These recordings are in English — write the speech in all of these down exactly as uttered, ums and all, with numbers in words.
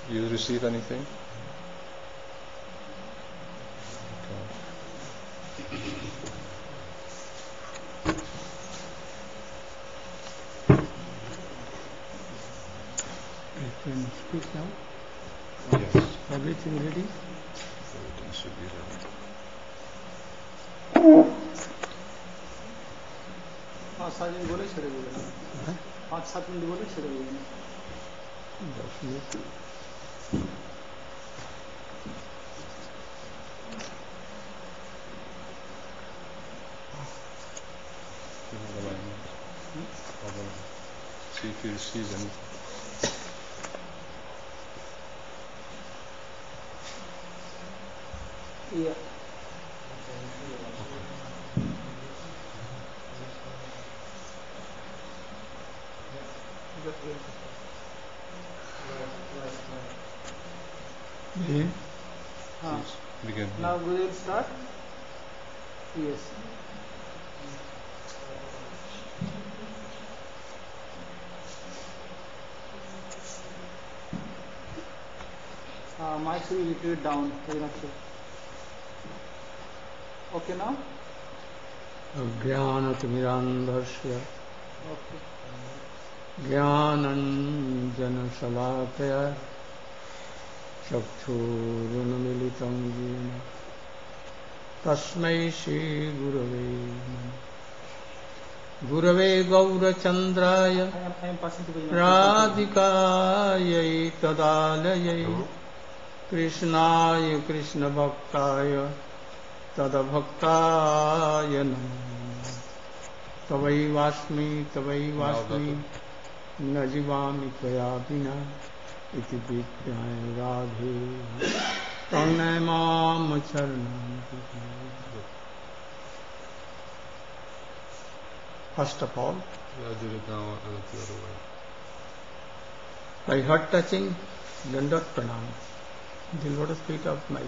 You receive anything? I can speak now? Yes. Everything ready? Everything should be ready. पाँच सात minute बोले छड़े बोले पाँच सात मिनट बोले छड़े बोले दस minute Give all alignment. All alignment. See if you receive anything. Yeah. begin. हाँ. Begin. Now we will start. Yes. Uh, mic should be little bit down. Very much so. Okay now. अज्ञानतिमिरान्धस्य Okay. ज्ञानञ्जनशलाकया चक्षुरुन्मिलितं येन तस्मै श्रीगुरवे नमः। गुरवे गौरचन्द्राय I am, I am passing to the राधिकायै तदालयै कृष्णाय कृष्णभक्ताय तदभक्ताय नमः। तवैवास्मि तवैवास्मि न जीवामि त्वया विना इति विज्ञाय राधे प्रणय मां शरणं Vraj. First of all, Yeah, I did it now and the other way. by heart touching Dandavat Pranam, the lotus feet of my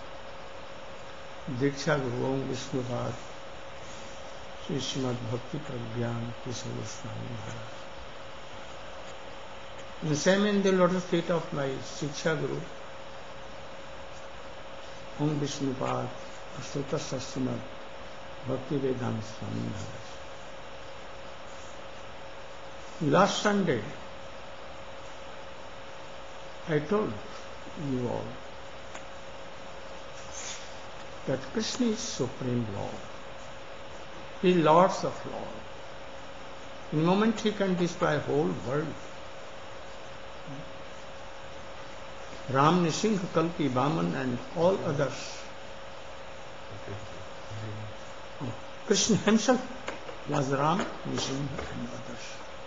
Diksha Guru Om Vishnupad Sri Srimad Bhakti Pragyan Krishna Goswami Maharaj. And same in the lotus feet of my Shiksha Guru Om Vishnupad Ashtotta Srimad Bhakti Vedanta Swami Maharaj. Last Sunday, I told you all that Krishna is Supreme Lord. He is Lords of Lord. In a moment he can destroy whole world. Ram, Nisingh, Kalki, Vaman and all others. Oh, Krishna himself was Ram, Nisingh and others.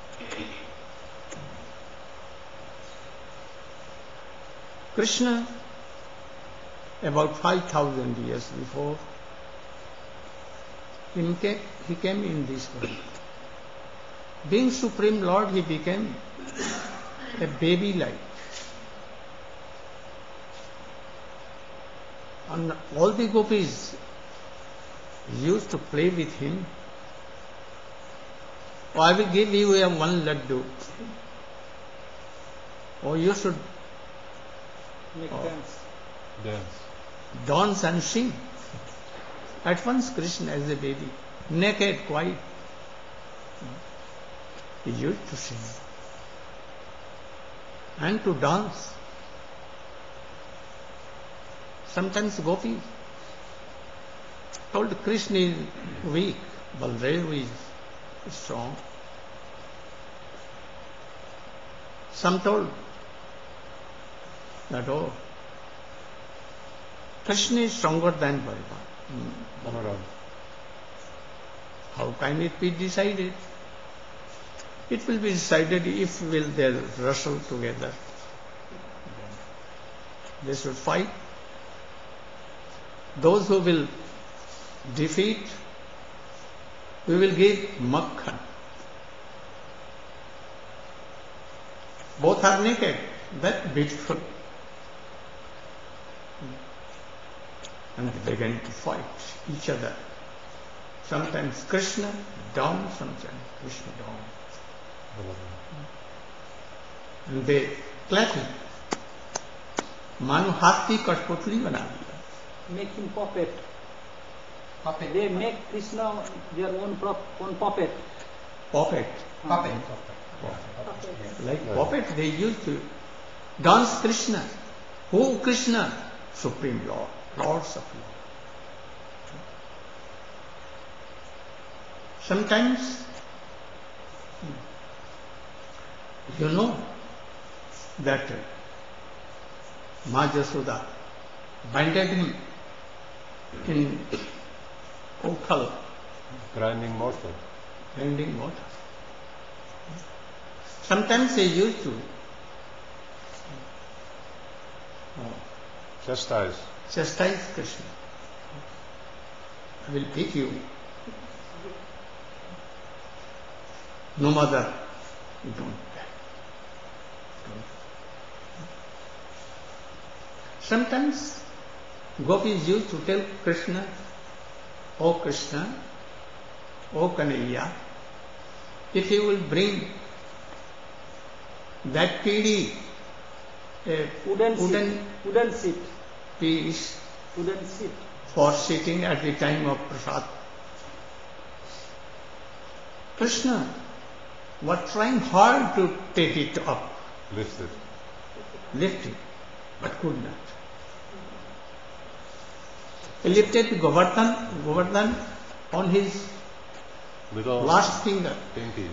Krishna, about five thousand years before, he came, he came in this world. Being Supreme Lord, he became a baby like. And all the gopis used to play with him. Oh, I will give you a one laddu. Oh, you should Make Oh. dance. Dance. dance and sing. At once Krishna as a baby, naked, quiet, he used to sing and to dance. Sometimes Gopi told Krishna is weak, Baldev is strong. Some told that, oh, Krishna is stronger than Balaram. Balaram. How can it be decided? It will be decided if will they wrestle together. They should fight. Those who will defeat, we will give Makhan. Both are naked, but beautiful. And they began to fight each other. Sometimes Krishna down, sometimes Krishna down. Balaram. And they clapping. मानो हाथ की कठपुतली बना दिया. Make him puppet. Puppet. They make Krishna their own prop, own puppet. Puppet. Puppet. Like puppet, they used to dance Krishna. Who Krishna? Supreme Lord, Lords of Lord. Sometimes, you know that Ma Jasoda binded him in Okhal, Grinding mortar. grinding water. Sometimes they used to uh, Chastise. chastise Krishna. I will beat you. No mother, you don't. don't. Sometimes gopis used to tell Krishna, "O Krishna, O Kanhaiya, if you will bring that pidi, a Wooden, wooden seat. Wooden seat. piece Wooden seat. for sitting at the time of prasad." Krishna was trying hard to take it up, Lift it. lift it, but could not. He lifted Govardhan, Govardhan on his Little last finger. pinky.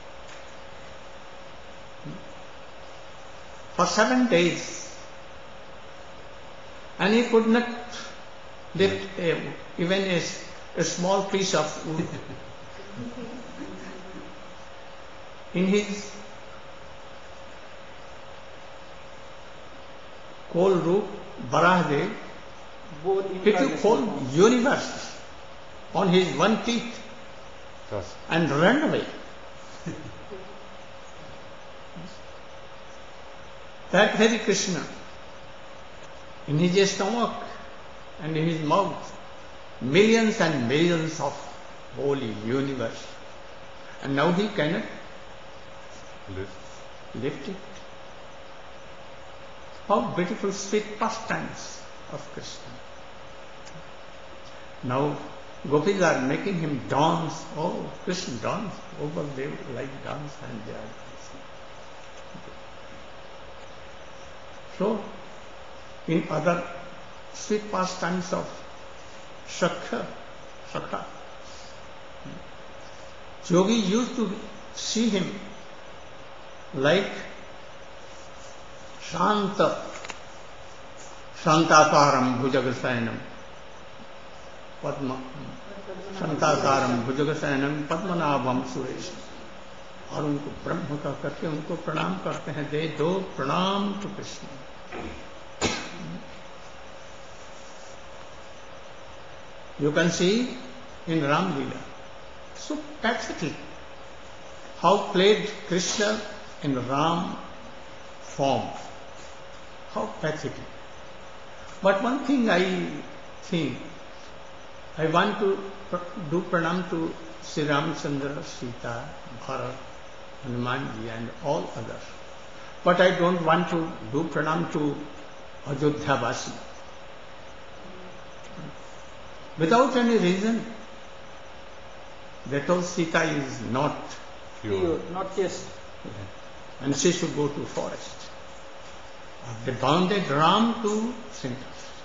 For seven days, and he could not lift a, even a, a small piece of wood. In his whole root, Barahadev, Both he took incarnation whole forms. universe on his one teeth Thus. and ran away. That very Krishna, in his stomach and in his mouth, millions and millions of holy universe. And now he cannot Lift. lift it. How beautiful sweet pastimes of Krishna. Now gopis are making him dance. Oh, Krishna dance. Over they like dance and they are dancing. So, in other sweet pastimes of Shakha, Shakha, yogi used to see him like Shanta, Shantakaram Bhujagasayanam, Padma, Shantakaram Bhujagasayanam, Padmanabham Suresh. और उनको ब्रह्म का करके उनको प्रणाम करते हैं. दे दो प्रणाम to Krishna. You can see in Ram Leela, so pathetic how played Krishna in Ram form. How pathetic. But one thing I think, I want to pr- do pranam to Sri Ramchandra, Sita, Bharat, Hanumanji and all others. But I don't want to do pranam to Ajodhya Vasi. Without any reason. They told Sita is not Pure. Pure, not chaste. and she should go to forest. They bounded Ram to center.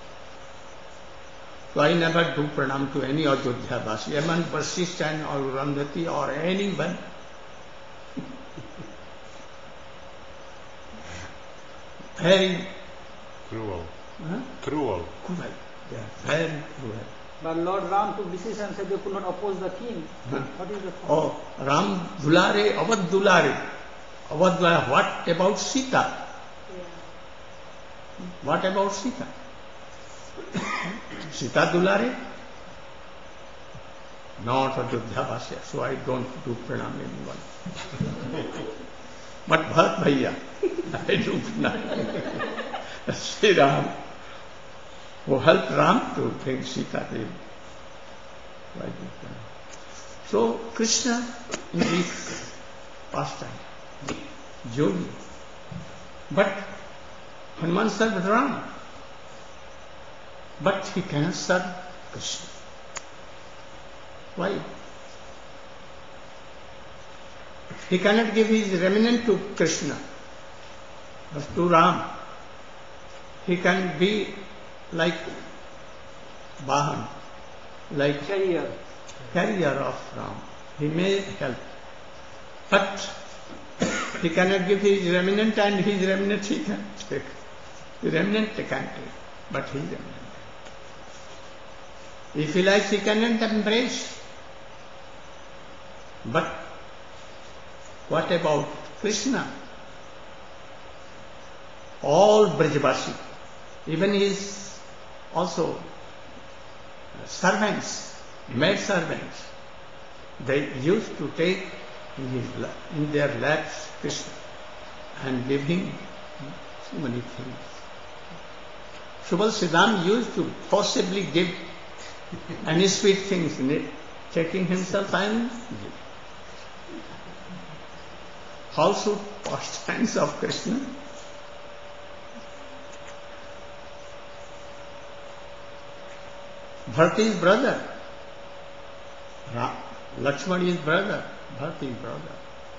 So I never do pranam to any Ajodhya Vasi, even Vasishtha or Randhati or anyone. Very Cruel. huh? Cruel. cruel. They are very cruel. But Lord Ram took decision and said they could not oppose the king. Huh? What is the Oh, Ram Dulare, Avad Dulare. Avad Dulare. What about Sita? What about Sita? Sita Dulare? Not Ajodhya Vasya, so I don't do pranam anyone. But Bharat Bhaiya, I do pranam. Sri Ram, who helped Ram to bring Sita to him. So I do pranam. So Krishna in this pastime, yogi. But Hanuman served Ram. but he cannot serve Krishna. Why? He cannot give his remnant to Krishna, but to Ram. He can be like Vahan, like Carrier. carrier of Ram. He may help, but he cannot give his remnant, and his remnant he can take. The remnant he can take, but his remnant. If he likes, he cannot embrace. But what about Krishna? All Brajavasi, even his also servants, maid servants, they used to take in, his, in their laps Krishna and give him so many things. Subal Siddham used to forcibly give any sweet things in it, taking himself and give. How should pastimes of Krishna? Bharata is brother. Lakshmana is brother. Bharata is brother.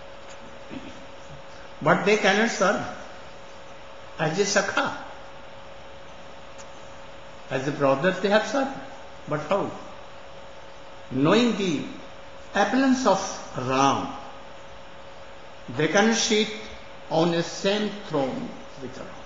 But they cannot serve as a sakha. As a brother they have served. But how? Knowing the appellance of Ram, they cannot sit on the same throne with Ram.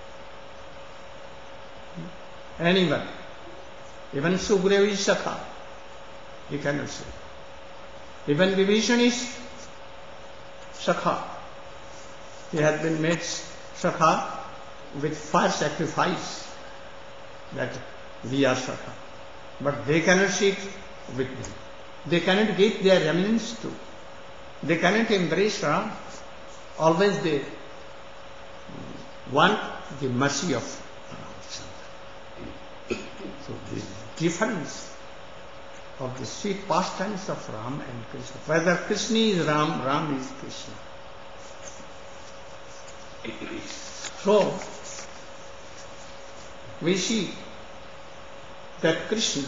Anyone, even Sugriva is Sakha, he cannot sit. Even Vibhishan is Sakha. He has been made Sakha with fire sacrifice, that we are Sakha. But they cannot sit with them. They cannot give their remnants to. They cannot embrace Ram. Always they want the mercy of Ram. So the difference of the sweet pastimes of Ram and Krishna. Whether Krishna is Ram, Ram is Krishna. So we see that Krishna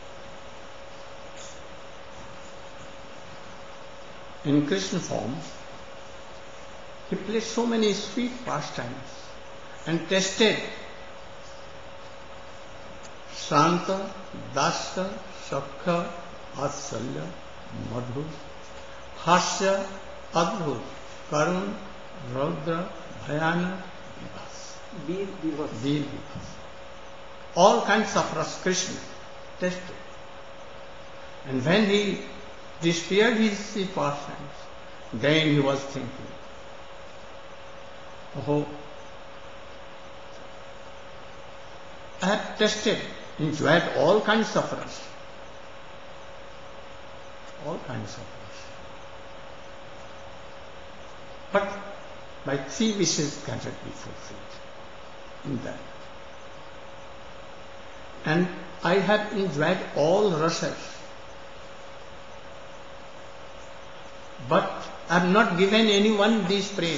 in Krishna form, he played so many sweet pastimes and tested Shanta, Dasya, Shakha, Atsalya, Madhu, Hasya, Adbhut, Karun, Raudra, Bhayana, Vivas. Veer Vivas. Veer Vivas. All kinds of rasa Krishna tested. And when he despaired his pastimes, then he was thinking, oh, I have tested, enjoyed all kinds of rasa. All kinds of rasa. But my three wishes cannot be fulfilled in that. And I have enjoyed all rasas, but I have not given anyone this prey.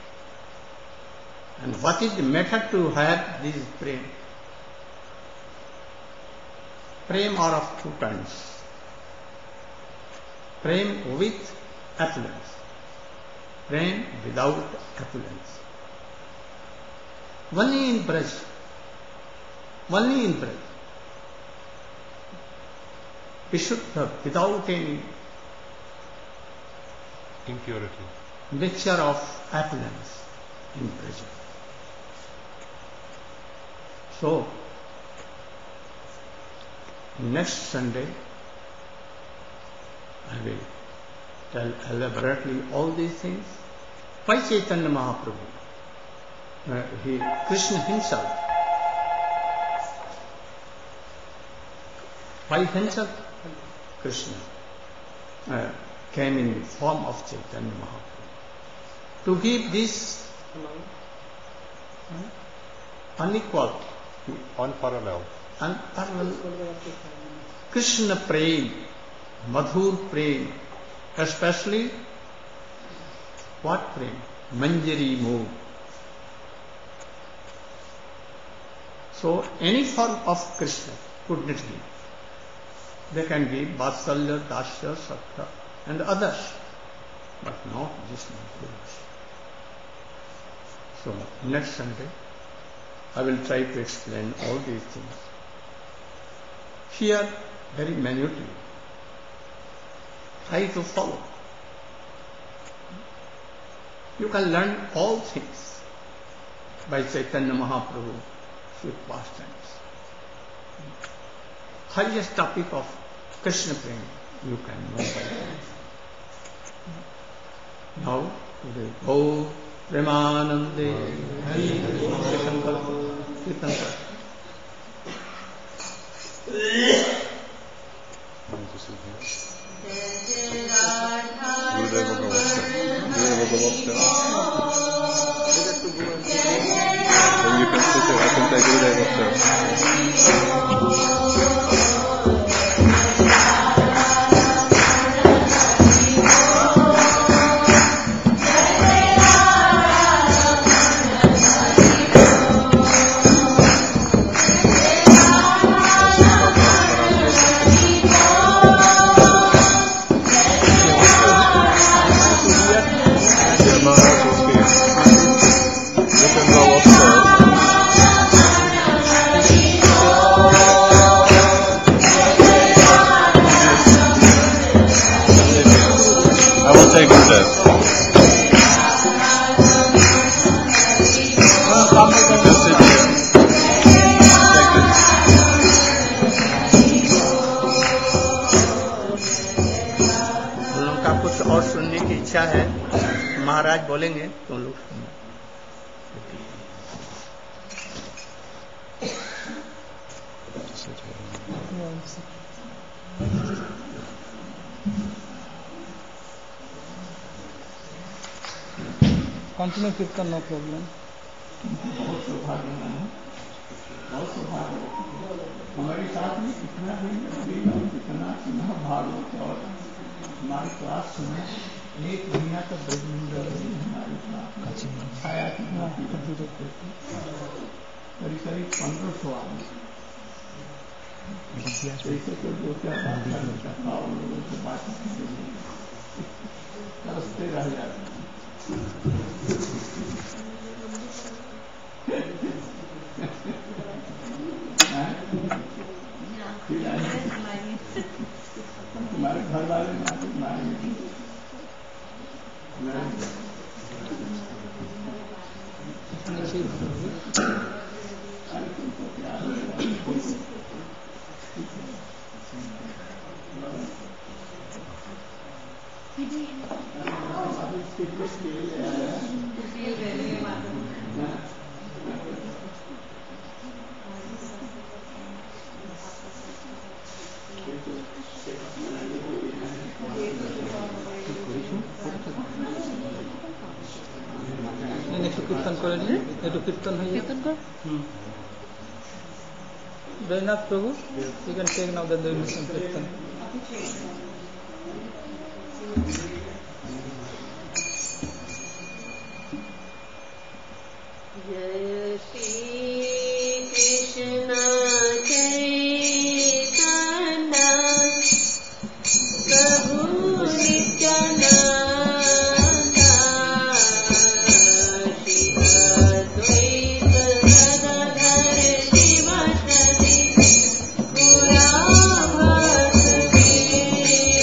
And what is the method to have this prey? Prem are of two kinds. Prem with affluence, prem without affluence. Only in Braj, only in Braj. Vishuddha, without any impurity, mixture of affluence in Braj. So, next Sunday, I will tell elaborately all these things. Why Chaitanya Mahaprabhu? Uh, he, Krishna himself. Why himself? Krishna uh, came in the form of Chaitanya Mahaprabhu to give this uh, unequal, unparalleled, unparalleled Krishna prem, Madhur prem, especially what prem? Manjari Moh. So any form of Krishna could not give. They can give Vatsalya, Dasya, Sakya and others, but not this Mahaprabhu. So next Sunday I will try to explain all these things. Here very minutely. Try to follow. You can learn all things by Chaitanya Mahaprabhu, sweet pastimes. Highest topic of Krishna Prema you can know by that. Now, today, Go Premanande Hari Shankar Kirtan. Gurudeva Gavaskar. Gurudeva Gavaskar. So you can sit here. I can take Gurudeva Gavaskar. Take a step. Just sit here. Take it. उन लोगों का कुछ और सुनने की इच्छा है, महाराज बोलेंगे तो लोग सुनो. Continue Kirtan, no problem. बहुत सौभाग्य है, बहुत सौभाग्य. हमारे साथ में कितना भी कितना कितना भागवत और हमारी क्लास सुना. एक महीना तक ब्रजमंडल हमारी क्लास छाया कितना करीब करीब पंद्रह सौ आदमी. जैसे तो दो चार बात उन लोगों से बात करते रह जाते. तुम्हारे घर वाले मारेंगे. कीर्तन करें একটু কীর্তন হয়ে কীর্তন কর. জয়নাথ প্রভু, you can take now the donation কীর্তন. जय श्री कृष्ण चैतन्य प्रभु नित्यानंद Thank you.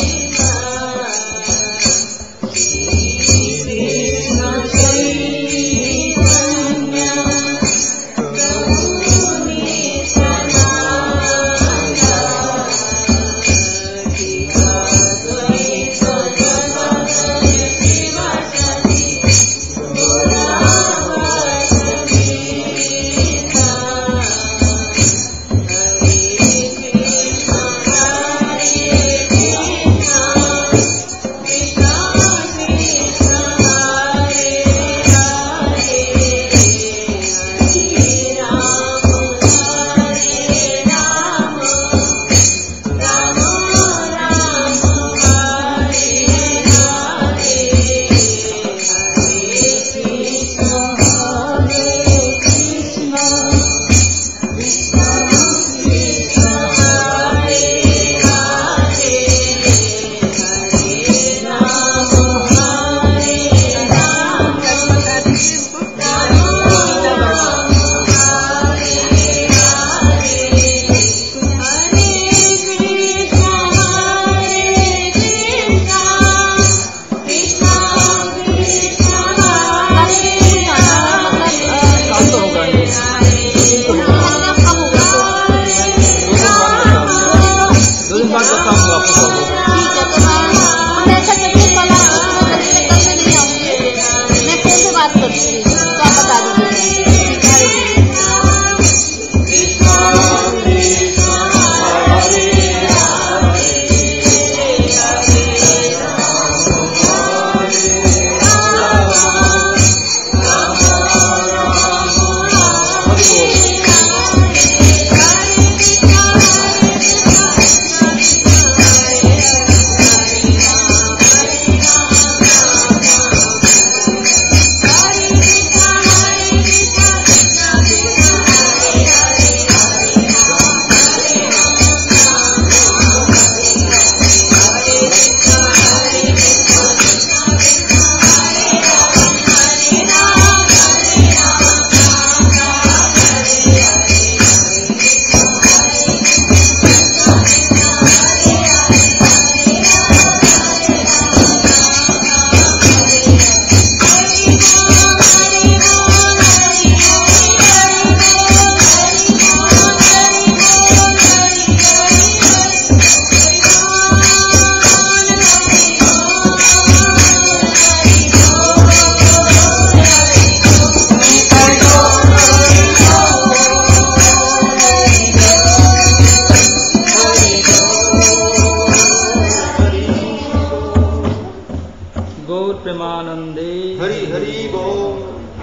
वन्दे हरि हरि बोल।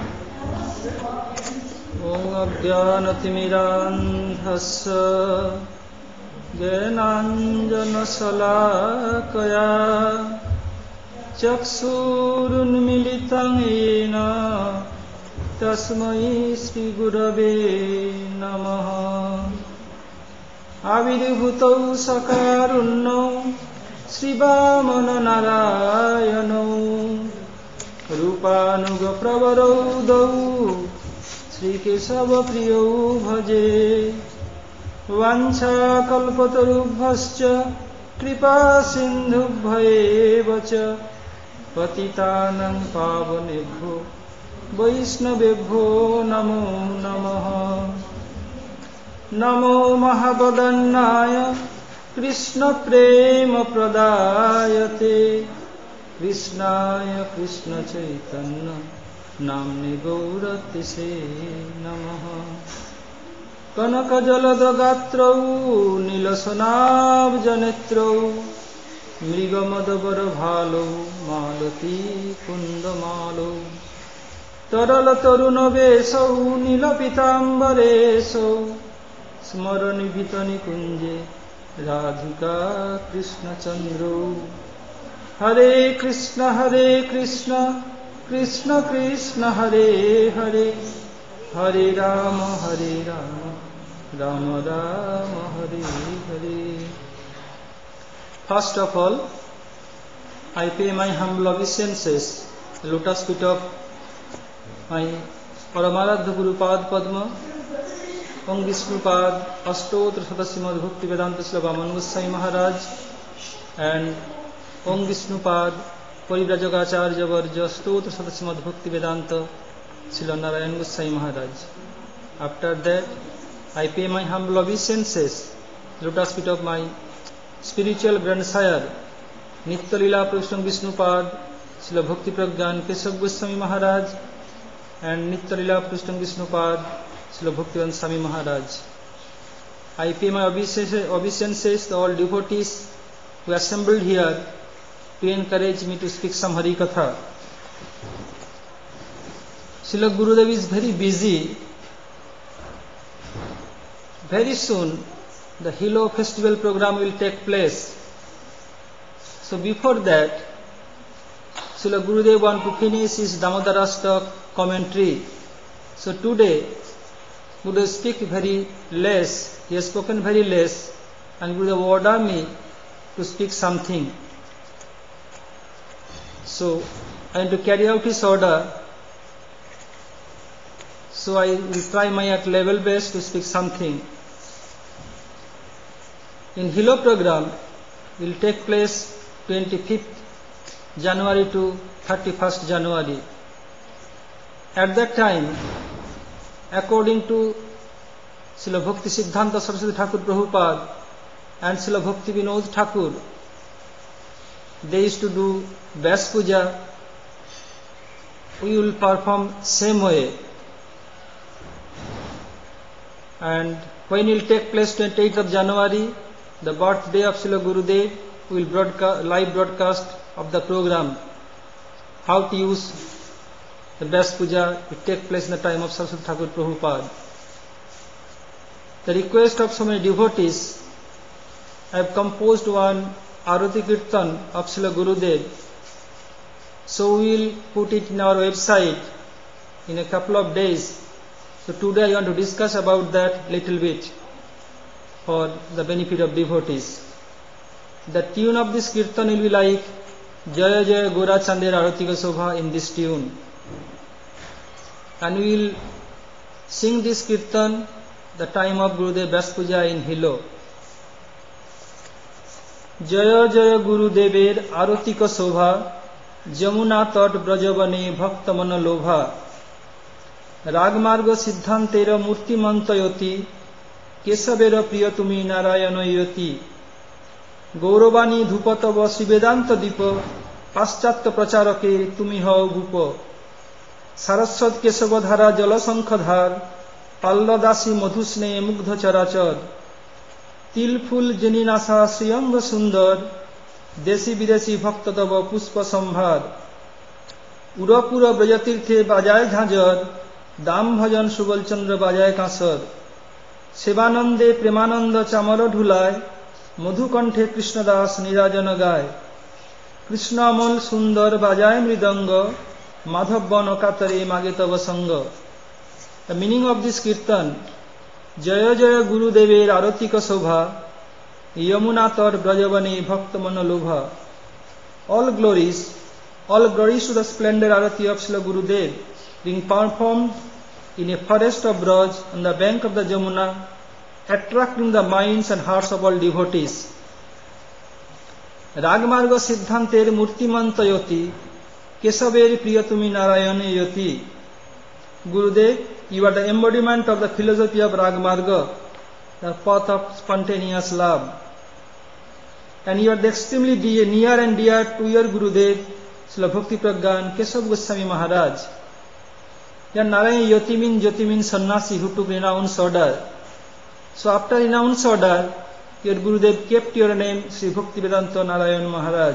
ॐ अज्ञानतिमिरान्धस्य ज्ञानाञ्जनशलाकया चक्षुरुन्मिलितं येन तस्मै श्रीगुरवे नमः। आविर्भूतौ सकारुण्यौ श्रीवामननारायणौ रूपानुगप्रवरौ द्वौ श्रीकेशवप्रियौ भजे। वाञ्छाकल्पतरुभ्यश्च कृपासिन्धुभ्येव च पतितानां पावनेभ्यो वैष्णवेभ्यो नमो नमः। नमो महावदन्नाय कृष्णप्रेमप्रदायते कृष्णाय कृष्णचैतन्य नाम्ने गौरतिसे नमः। कनकजलदगात्रौ नीलसनाब्जनेत्रौ मृगमदबरभालौ मालती कुन्दमालौ तरलतरुणवेशौ नीलपीताम्बरेशौ स्मरनिभितनिकुञ्जे राधिका कृष्णचन्द्रौ। हरे कृष्ण हरे कृष्ण कृष्ण कृष्ण हरे हरे हरे राम हरे Ram Ram Ram Hare Hare. First of all, I pay my humble obeisances, lotus feet of my Paramaradha Guru Pad Padma, Om Vishnupad, Ashtotra Sadasrimad Bhakti Vedanta Srila Vaman Goswami Maharaj, and Om Vishnupad, Parivrajagacharya Varja, Ashtotra Sadasrimad Bhakti Vedanta Srila Narayan Goswami Maharaj. After that, I pay my humble obeisances, lotus feet of my spiritual grandsire, Nitya Lila Prabhupada Vishnupad, Srila Bhakti Pragyan Keshav Goswami Maharaj, and Nitya Lila Prabhupada Vishnupad, Srila Bhaktivedanta Swami Maharaj. I pay my obeisances to all devotees who assembled here to encourage me to speak some Hari Katha. Srila Gurudev is very busy. Very soon the Hilo festival program will take place. So before that, Srila Gurudev wants to finish his Damodarashtak commentary. So today, Gurudev speak very less. He has spoken very less, and Gurudev ordered me to speak something. So I want to carry out his order. So I will try my at level best to speak something. In Hilo program will take place twenty-fifth January to thirty-first January. At that time, according to Srila Bhakti Siddhanta Saraswati Thakur Prabhupada and Srila Bhakti Vinod Thakur, they used to do Vyas Puja. We will perform same way. And when it will take place twenty-eighth of January, the birthday of Srila Gurudev, we will broadcast, live broadcast of the program. How to use the Vyas Puja, it take place in the time of Saraswati Thakur Prabhupada. The request of so many devotees, I have composed one Arati Kirtan of Srila Gurudev. So we will put it in our website in a couple of days. So today I want to discuss about that little bit for the benefit of devotees. The tune of this Kirtan will be like Jaya Jaya Gora Chandera Aratika Sobha in this tune. And we will sing this Kirtan the time of Gurudev Vyas Puja in Hilo. Jaya Jaya Gurudever Aratika Sobha Jamuna Tat Brajavane Bhakta Mana Lobha Ragmarga Siddhantera Murti Mantayoti Kesavera Priyatumi Narayanoyoti Gauravani Dhupatava Sivedanta Dipa Paschatta Pracharake Tumi Hao Gupa Saraswat Kesavadhara Jalasankhadhar Palladasi Madhusne Mugdha Charachar Tilful Janinasa Sriyanga Sundar Desi Videsi Bhaktatava Puspa Sambhad উরপুর ব্রজতীর্থে বাজায় ঝাঁঝর, দাম ভজন সুবলচন্দ্র বাজায় কাঁসর। সেবানন্দে প্রেমানন্দ চামর ঢুলায়, মধুকণ্ঠে কৃষ্ণদাস নীরাজন গায়। কৃষ্ণ অমল সুন্দর বাজায় মৃদঙ্গ, মাধব বন কাতরে মাগে তব সঙ্গ। The meaning of this kirtan: জয় জয় গুরুদেবের আরতিক শোভা, যমুনা তর ব্রজবনে ভক্ত মনোলোভা। All glories, all glories to the splendid arati of Srila Gurudev, being performed in a forest of Braj on the bank of the Jamuna, attracting the minds and hearts of all devotees. রাগমার্গ সিদ্ধান্তের মূর্তিমন্ত যতি, কেশবের প্রিয় তুমি নারায়ণে যতি। Gurudev, you are the embodiment of the philosophy of Ragmarga, the path of spontaneous love. And you are extremely dear, near and dear to your Gurudev, Srila Bhakti Pragyan Keshav Goswami Maharaj. Your Narayan Yoti means Jyoti means sannyasi who took renounced order. So after renounced order, your Gurudev kept your name Sri Bhakti Vedanta Narayan Maharaj.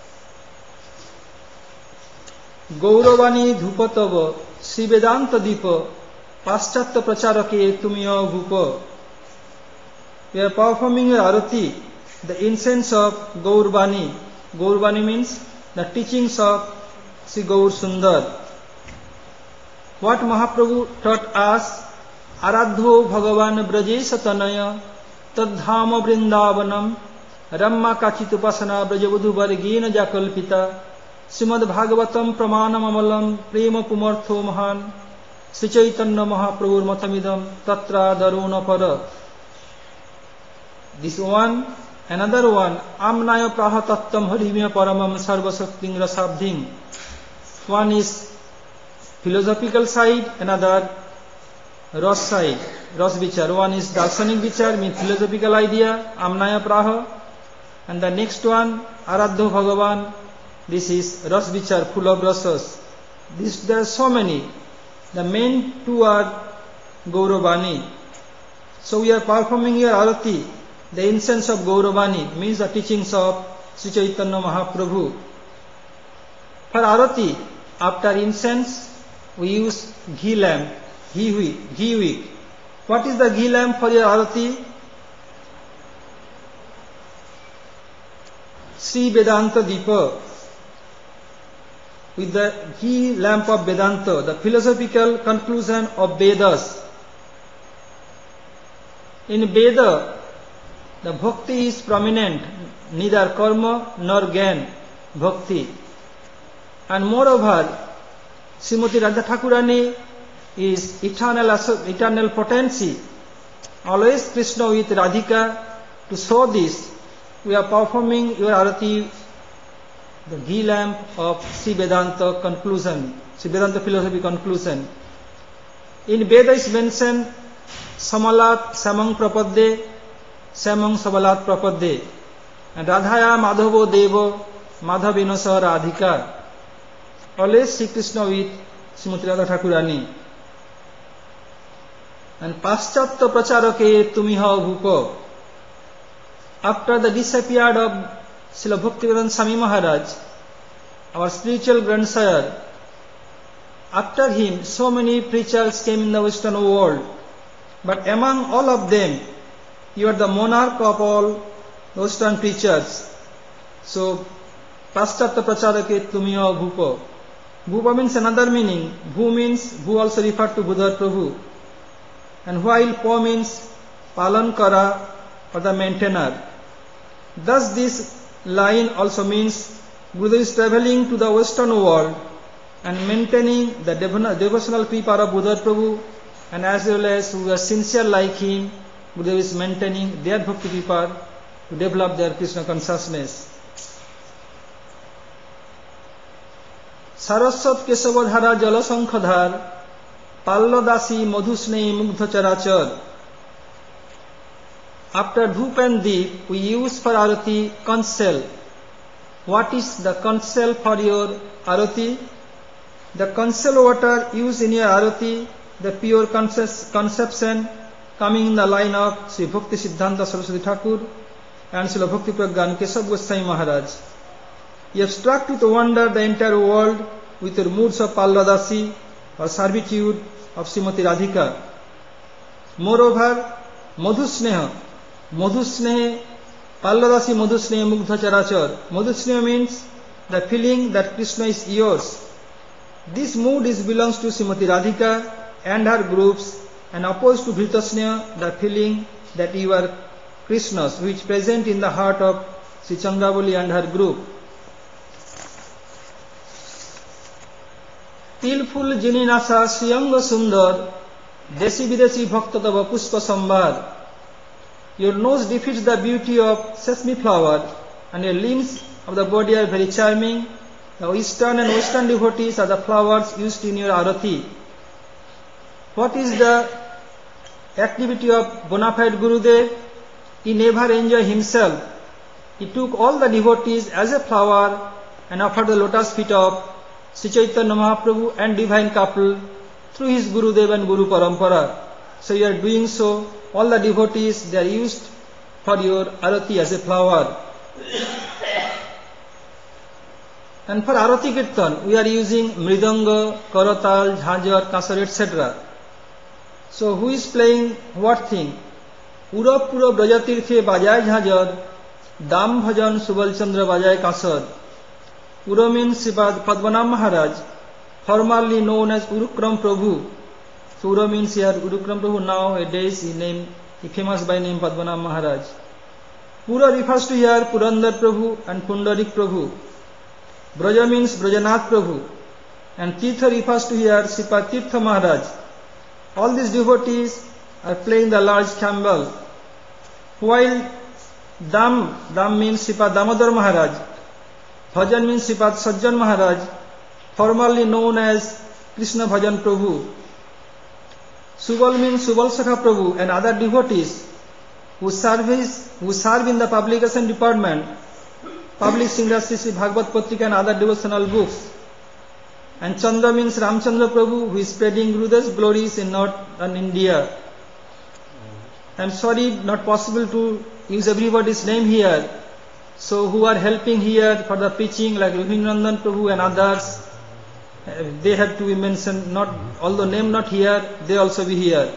Gauravani Dhupatava Sri Vedanta Deepa Paschatya Pracharake Tumiyo Bhupa. We are performing your arati, the incense of Gauravani. Gauravani means the teachings of Sri Gaur Sundar. What Mahaprabhu taught us, Aradho Bhagavan Brajesha Tanaya Tadhama Vrindavanam Ramma Kachitupasana Brajavadhu Vargena Jakalpita Srimad Bhagavatam Pramanam Amalam Prema Pumartho Mahan Sri Chaitanya Mahaprabhur Matamidam Tatra Daruna Para. This one, another one, Amnaya Prahatattam Harimya Paramam Sarvasakting Rasabdhing. One is philosophical side, another Ras side, Ras Vichar. One is Darshanik Vichar, means philosophical idea, Amnaya Praha. And the next one, Aradho Bhagavan, this is Ras Vichar, full of rasas. This, there are so many. The main two are Gauravani. So we are performing here arati, the incense of Gauravani, means the teachings of Sri Chaitanya Mahaprabhu. For arati, after incense, we use ghee lamp, ghee wick, ghee wick. What is the ghee lamp for your arati? Sri Vedanta Deepa. With the ghee lamp of Vedanta, the philosophical conclusion of Vedas. In Veda, the bhakti is prominent, neither karma nor gyan bhakti. And moreover, Srimati Radha Thakurani is eternal, eternal potency, always Krishna with Radhika. To show this, we are performing your arati, the ghee lamp of Sri Vedanta conclusion, Sri Vedanta philosophy conclusion. In Veda is mentioned Samalat Samang Prapadde, Samang Sabalat Prapadde, and Radhaya Madhavo Devo Madhavino Sa Radhika. Always Sri Krishna with Srimati Radha Thakurani. And Paschatya Pracharake Tumiha Bhupa. After the disappeared of Srila Bhaktivedanta Swami Maharaj, our spiritual grandsire, after him so many preachers came in the Western world, but among all of them, you are the monarch of all Western preachers. So, Paschatya Pracharake Tumiyo Bhupa. Bhupa means another meaning. Bhu means, Bhu also referred to Buddha Prabhu. And while Po means Palankara or the maintainer. Thus this line also means Buddha is traveling to the Western world and maintaining the devotional people of Buddha Prabhu, and as well as who are sincere like him, Buddha is maintaining their bhakti people to develop their Krishna consciousness. Saraswat Kesavadhara Jalasankhadhar Palladasi Madhusnei Mugdha Charachar. After Dhup and Deep, we use for arati conch shell. What is the conch shell for your arati? The conch shell water used in your arati, the pure conception coming in the line of Sri Bhakti Siddhanta Saraswati Thakur and Srila Bhakti Pragyan Keshav Goswami Maharaj. You have struck with wonder the entire world with your moods of Palladasi or servitude of Srimati Radhika. Moreover, Madhusneha, Madhusneha, Palladasi Madhusneha Mugdha Charachar. Madhusneha means the feeling that Krishna is yours. This mood is belongs to Srimati Radhika and her groups, and opposed to Dhritasneha, the feeling that you are Krishna's, which present in the heart of Sri Chandravali and her group. Tilful Jini Nasa Sriyanga Sundar Desi Videsi Bhakta Tava Pushpa Sambar. Your nose defeats the beauty of sesame flower, and your limbs of the body are very charming. The Eastern and Western devotees are the flowers used in your arati. What is the activity of bona fide Gurudev? He never enjoyed himself. He took all the devotees as a flower and offered the lotus feet of Sri Chaitanya Mahaprabhu and divine couple through his Gurudev and Guru Parampara. So you are doing so. All the devotees, they are used for your arati as a flower. And for arati kirtan, we are using mridanga, karatal, jhanjar, kasar, et cetera. So who is playing what thing? Pura Pura Brajatirthe Bajai Jhajar, Dam Bhajan Subal Chandra Bajai Kasar. Pura means Sripad Padmanabh Maharaj, formerly known as Urukram Prabhu. So Ura means here Urukram Prabhu, nowadays he named, he famous by name Padmanabh Maharaj. Pura refers to here Purandar Prabhu and Pundarik Prabhu. Braja means Brajanath Prabhu. And Tirtha refers to here Sripad Tirtha Maharaj. All these devotees are playing the large cymbal. While Dam, Dam means Sripad Damodar Maharaj. Bhajan means Sripad Sajjan Maharaj, formerly known as Krishna Bhajan Prabhu. Subal means Subal Sakha Prabhu and other devotees who service, who serve in the publication department, publishing the Sri Bhagavad Patrika and other devotional books. And Chandra means Ramchandra Prabhu, who is spreading Gurudev's glories in northern India. I am sorry, not possible to use everybody's name here. So who are helping here for the preaching, like Rohinandan Prabhu and others, they have to be mentioned, not, although name not here, they also be here.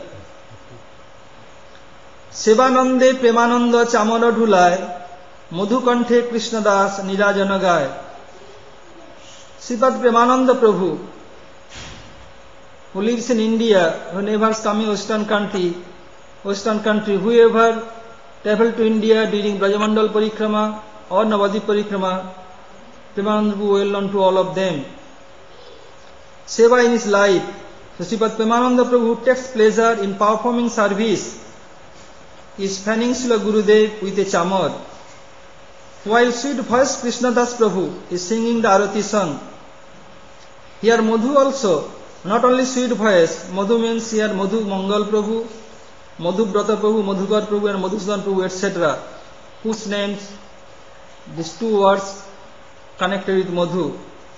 Sevanande Premananda Chamara Dhulai, Madhukanthe Krishna Das Nirajana Gai. Sripad Premananda Prabhu, who lives in India, who never has come in Western country, Western country, whoever traveled to India during Brajamandal Parikrama or Navadip Parikrama, Premananda Prabhu well known to all of them. Seva in his life. So Sripad Premananda Prabhu takes pleasure in performing service, is fanning Srila Gurudev with a chamar. While sweet voiced Krishna Das Prabhu is singing the Arati song. Here Madhu also, not only sweet voice, Madhu means here Madhu Mangal Prabhu, Madhu Brata Prabhu, Madhukar Prabhu and Madhusudan Prabhu, et cetera, whose names, these two words connected with Madhu.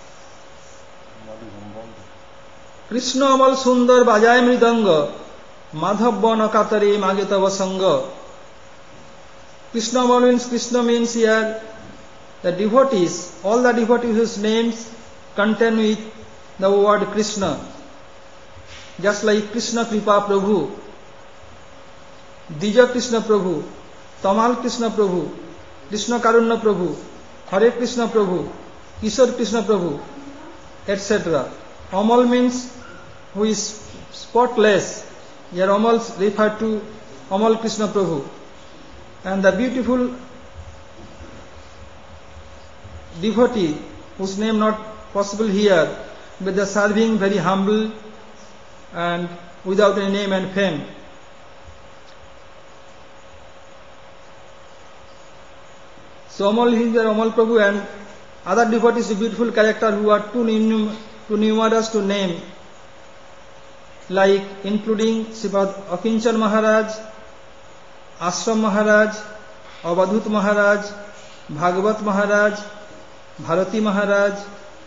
Krishna Amal Sundar Bajai Mridanga, Madhav Bana Katare Magetava Sangha. Krishna Amal means, Krishna means here the devotees, all the devotees whose names contain with the word Krishna. Just like Krishna Kripa Prabhu, Dija Krishna Prabhu, Tamal Krishna Prabhu, Krishna Karuna Prabhu, Hare Krishna Prabhu, Kishore Krishna Prabhu, et cetera. Amal means who is spotless. Here Amal referred to Amal Krishna Prabhu. And the beautiful devotee whose name not possible here, but the serving very humble and without any name and fame. So Amal is there, Amal Prabhu and other devotees, a beautiful character who are too, num too numerous to name, like including Sripad Akinchan Maharaj, Ashram Maharaj, Avadhut Maharaj, Bhagavat Maharaj, Bharati Maharaj,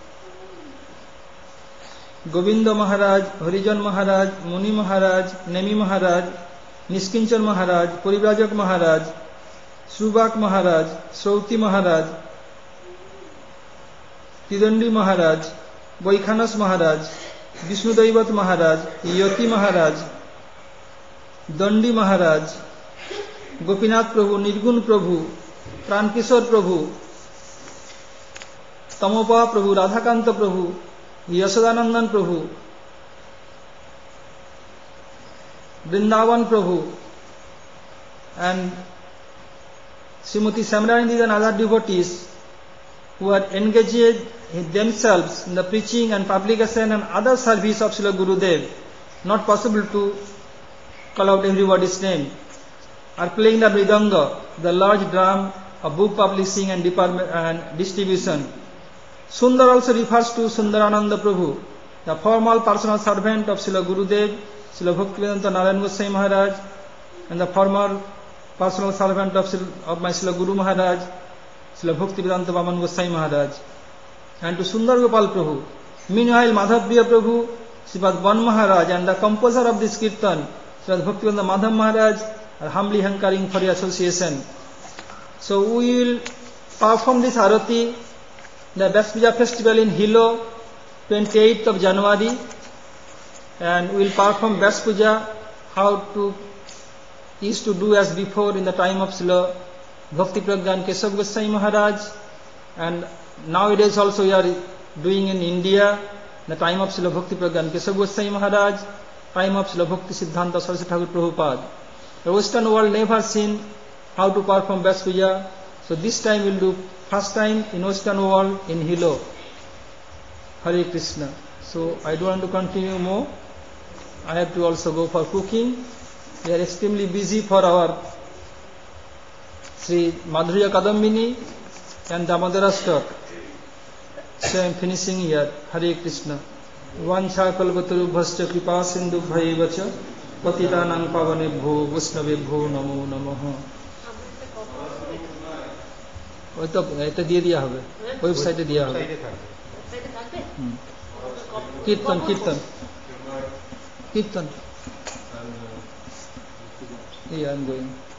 Govinda Maharaj, Harijan Maharaj, Muni Maharaj, Nemi Maharaj, Niskinchan Maharaj, Purivrajak Maharaj, Subhak Maharaj, Srauti Maharaj, Tidandi Maharaj, Boikhanas Maharaj, Vishnu Daivat Maharaj, Yoti Maharaj, Dandi Maharaj, Gopinath Prabhu, Nirgun Prabhu, Prankishore Prabhu, Tamopa Prabhu, Radhakanta Prabhu, Yashodanandan Prabhu, Vrindavan Prabhu, and Srimati Samranidhi and other devotees who are engaged themselves in the preaching and publication and other service of Srila Gurudev, not possible to call out everybody's name, are playing the mridanga, the large drum of book publishing and, department and distribution. Sundar also refers to Sundarananda Prabhu, the formal personal servant of Srila Gurudev, Srila Bhaktivedanta Narayan Goswami Maharaj, and the former personal servant of, of my Srila Guru Maharaj, Srila Bhaktivedanta Vaman Goswami Maharaj, and to Sundar Gopal Prabhu. Meanwhile, Madhavpriya Prabhu, Sripad Van Maharaj, and the composer of this kirtan, Srila Bhaktivedanta Madhav Maharaj, are humbly hankering for the association. So we will perform this arati, the Vyas Puja festival in Hilo, twenty-eighth of January, and we will perform Vyas Puja how to used to do as before in the time of Srila Bhakti Pragyan Keshav Goswami Maharaj, and nowadays also we are doing in India, the time of Srila Bhakti Pragyan Keshav Goswami Maharaj, time of Srila Bhakti Siddhanta Saraswati Thakur Prabhupada. The Western world never seen how to perform Vyas Puja, so this time we will do first time in Western world in Hilo. Hare Krishna. So I don't want to continue more. I have to also go for cooking. We are extremely busy for our Sri Madhurya Kadambini and Damodara stock. So I am finishing here. Hare Krishna. Vancha kalpatarubhascha kripa sindhu bhaivacha patitanang pavanebho vaishnavebho namo namaha. ওই তো এটা দিয়ে দেওয়া হবে, ওয়েবসাইটে দেওয়া হবে। কীর্তন কীর্তন কীর্তন Yeah, I'm going.